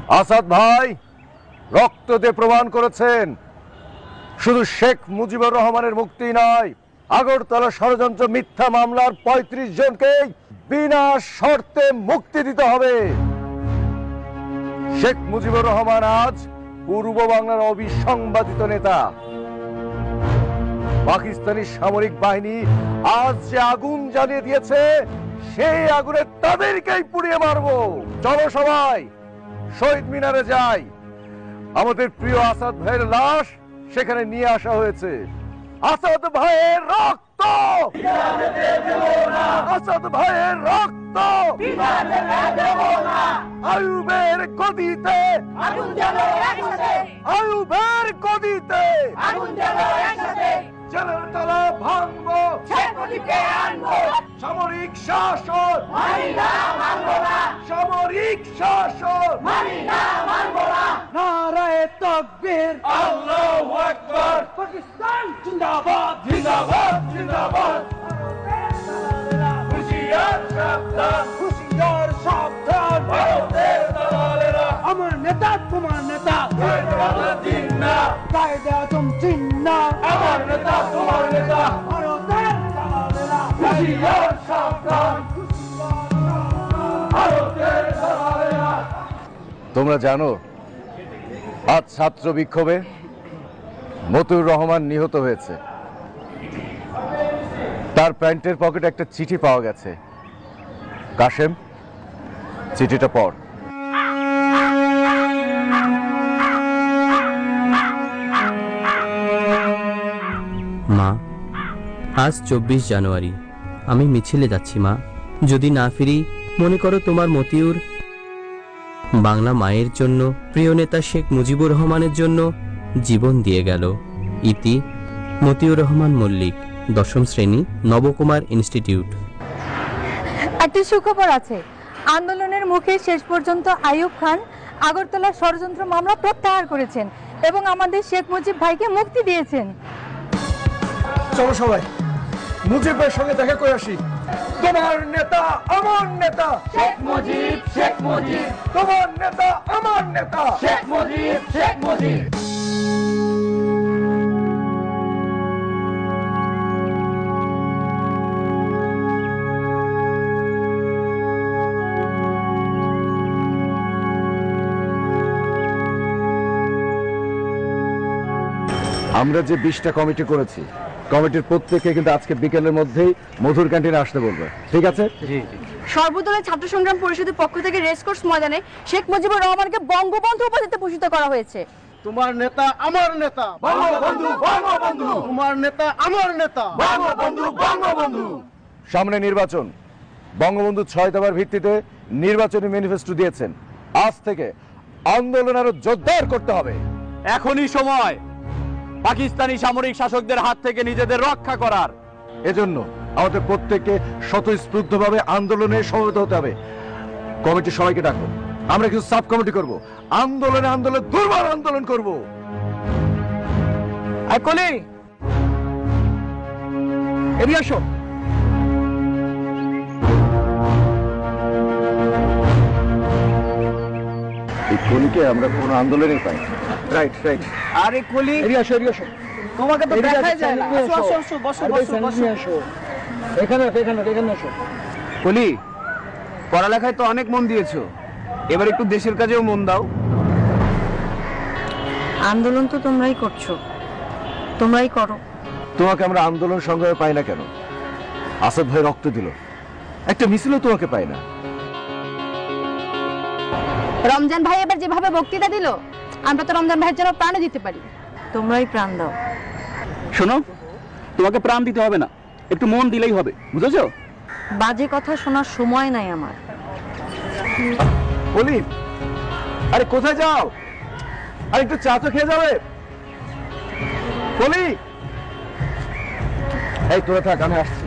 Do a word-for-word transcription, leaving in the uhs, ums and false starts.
আসাদ ভাই রক্ত দিয়ে প্রমাণ করেছেন শুধু শেখ মুজিবুর রহমানের মুক্তি নয়, আগরতলা ষড়যন্ত্র মিথ্যা মামলার পঁয়ত্রিশ জনকে বিনা শর্তে মুক্তি দিতে হবে। শেখ মুজিবুর রহমান আজ পূর্ব বাংলার অবিসংবাদিত নেতা। পাকিস্তানি সামরিক বাহিনী আজ যে আগুন জ্বালিয়ে দিয়েছে সেই আগুনে তাদেরকেই পুড়িয়ে মারবো। চলো সবাই শহীদ মিনারে যাই। আমাদের প্রিয় আসাদ ভাইয়ের লাশ সেখানে নিয়ে আসা হয়েছে। আসাদ ভাইয়ের রক্ত, আসাদ ভাইয়ের রক্ত আয়ুবের গদিতে, আয়ুবের গদিতে জেলের তলা ভাঙবো, সামরিক শাসন সামরিক শাসন নারায়ে তাকবীর, আল্লাহু আকবার, পাকিস্তান জিন্দাবাদ জিন্দাবাদ জিন্দাবাদ। হুশিয়ার সাবধান, হুশিয়ার সাবধান, ভারতের দালালেরা আমার নেতা তোমার নেতা, কায়েদে আজম জিন্না আমার নেতা তোমার নেতা, ভারতের দালালেরা হুশিয়ার সাবধান, ভারতের দালালেরা। তোমরা জানো আজ ছাত্র বিক্ষোভে মতিউর রহমান নিহত হয়েছে। তার প্যান্টের পকেটে একটা চিঠি পাওয়া গেছে। কাশেম, চিঠিটা পড়। মা, আজ চব্বিশ জানুয়ারি, আমি মিছিলে যাচ্ছি মা। যদি না ফিরি মনে করো তোমার মতিউর বাংলা মায়ের জন্য, প্রিয় নেতা শেখ মুজিবুর রহমানের জন্য জীবন দিয়ে গেল। ইতি মতিউর রহমান মল্লিক, দশম শ্রেণী, নবকুমার ইনস্টিটিউট। একটি সুখবর আছে, আন্দোলনের মুখে শেষ পর্যন্ত আইয়ুব খান আগরতলা ষড়যন্ত্র মামলা প্রত্যাহার করেছেন এবং আমাদের শেখ মুজিব ভাইকে মুক্তি দিয়েছেন। চলো সবাই মুজিব ভাইয়ের সঙ্গে দেখা করে আসি। তোমার নেতা আমার নেতা শেখ মুজিব, শেখ মুজিব, তোমার নেতা আমার নেতা শেখ মুজিব, শেখ মুজিব। আমরা যে বিশটা কমিটি করেছি, কমিটির প্রত্যেককে কিন্তু আজকে বিকেলের মধ্যেই মধুর ক্যান্টিনে আসতে বলবে, ঠিক আছে? সর্বদলীয় ছাত্র সংগ্রাম পরিষদের পক্ষ থেকে রেসকোর্স ময়দানে শেখ মুজিবুর রহমানকে বঙ্গবন্ধু উপাধিতে ভূষিত করা হয়েছে। তোমার নেতা আমার নেতা বঙ্গবন্ধু, বঙ্গবন্ধু, তোমার নেতা আমার নেতা বঙ্গবন্ধু, বঙ্গবন্ধু। সামনে নির্বাচন, বঙ্গবন্ধু ছয় দফার ভিত্তিতে নির্বাচনী ম্যানিফেস্টো দিয়েছেন। আজ থেকে আন্দোলন আরো জোরদার করতে হবে। এখনই সময় পাকিস্তানি সামরিক শাসকদের হাত থেকে নিজেদের রক্ষা করার। এজন্য আমাদের প্রত্যেককে স্বতঃস্ফূর্তভাবে আন্দোলনে সমবেত হতে হবে। কমিটি সবাইকে ডাকো, আমরা কিছু সাব কমিটি করব, আন্দোলনে আন্দোলন দুর্বার আন্দোলন করব। কলি এদিকে আসো। এই কলিকে আমরা কোন আন্দোলনে পাই। Right right. আরে কলি এদিকে আসো, এদিকে আসো। তোমাকে তো দেখাই যায় না। আসো আসো আসো, বসো বসো বসো। এখানে এখানে এখানে আসো। কলি, পড়ালেখায় তো অনেক মন দিয়েছো, এবার একটু দেশের কাজেও মন দাও। আন্দোলন তো তোমরাই করছো, তোমরাই করো। তোমাকে আমরা আন্দোলন সংগ্রামে পাই না কেন? আসাদ ভাই রক্ত দিল, একটা মিছিলও তোমাকে পাই না। রমজান ভাই এবার যেভাবে বক্তৃতা দিল, আমরা তো রমজান ভাইয়ের জন্য প্রাণ দিতে পারি। তোমরাই প্রাণ দাও। শোনো, তোমাকে প্রাণ দিতে হবে না, একটু মন দিলেই হবে, বুঝেছো? বাজে কথা শোনার সময় নাই আমার। বলি, আরে কোথায় যাও? আর একটু চা তো খেয়ে যাবে। বলি, এই তোরা থাক, আমি আসছি।